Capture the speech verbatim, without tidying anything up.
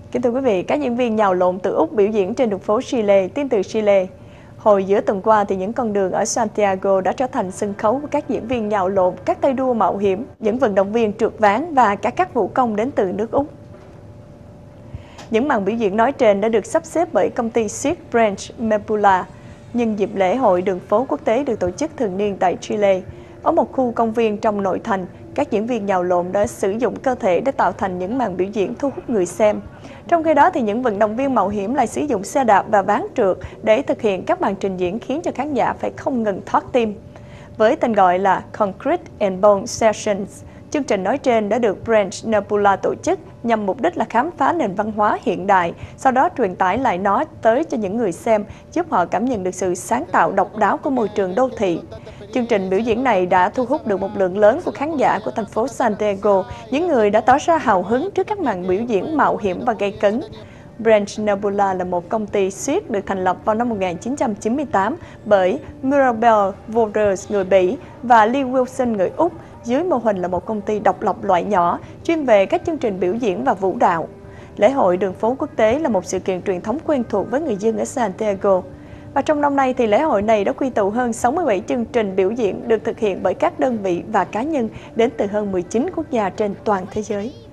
Kính thưa quý vị, các diễn viên nhào lộn từ Úc biểu diễn trên đường phố Chile, tin từ Chile. Hồi giữa tuần qua thì những con đường ở Santiago đã trở thành sân khấu của các diễn viên nhào lộn, các tay đua mạo hiểm, những vận động viên trượt ván và cả các vũ công đến từ nước Úc. Những màn biểu diễn nói trên đã được sắp xếp bởi công ty Cirque Branch Mapula nhân dịp lễ hội đường phố quốc tế được tổ chức thường niên tại Chile. Ở một khu công viên trong nội thành, các diễn viên nhào lộn đã sử dụng cơ thể để tạo thành những màn biểu diễn thu hút người xem. Trong khi đó, thì những vận động viên mạo hiểm lại sử dụng xe đạp và ván trượt để thực hiện các màn trình diễn khiến cho khán giả phải không ngừng thoát tim. Với tên gọi là Concrete and Bone Sessions, chương trình nói trên đã được Branch Mapula tổ chức nhằm mục đích là khám phá nền văn hóa hiện đại, sau đó truyền tải lại nó tới cho những người xem, giúp họ cảm nhận được sự sáng tạo độc đáo của môi trường đô thị. Chương trình biểu diễn này đã thu hút được một lượng lớn của khán giả của thành phố Santiago, những người đã tỏ ra hào hứng trước các màn biểu diễn mạo hiểm và gay cấn. Branch Mapula là một công ty cirque được thành lập vào năm một nghìn chín trăm chín mươi tám bởi Mirabel Waters người Bỉ và Lee Wilson người Úc, dưới mô hình là một công ty độc lập loại nhỏ chuyên về các chương trình biểu diễn và vũ đạo. Lễ hội đường phố quốc tế là một sự kiện truyền thống quen thuộc với người dân ở Santiago. Và trong năm nay thì lễ hội này đã quy tụ hơn sáu mươi bảy chương trình biểu diễn được thực hiện bởi các đơn vị và cá nhân đến từ hơn mười chín quốc gia trên toàn thế giới.